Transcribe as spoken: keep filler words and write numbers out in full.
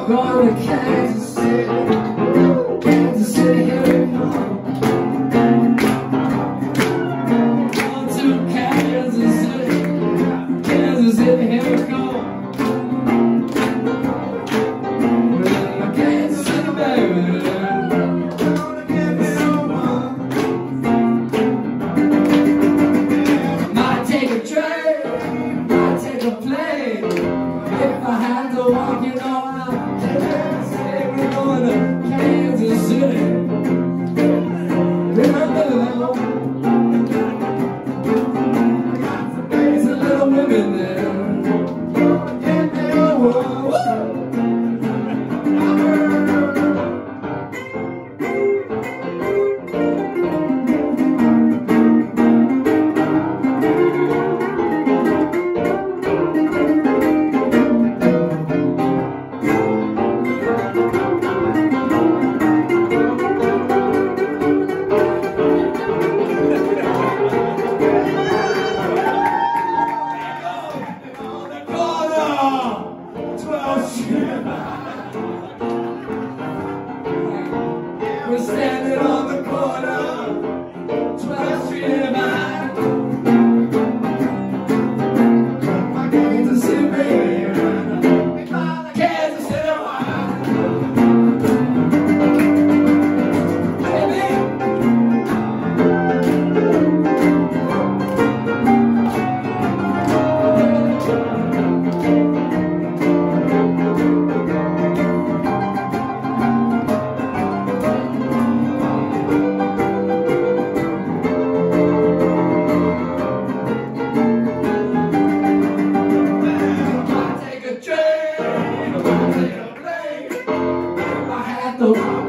going to Kansas City. Kansas City, here we come. On to Kansas City. Kansas City, here we come. Well, Kansas City, baby. Might take a train, might take a plane. If I had to walk, you know I'm Kansas City. We're going to Kansas City. Remember that? There's a little women there. Get there, whoa, whoa. We're standing on the corner, twelfth street and Vine. Kansas City, baby. Kansas City, wine. Take a plane, if I had to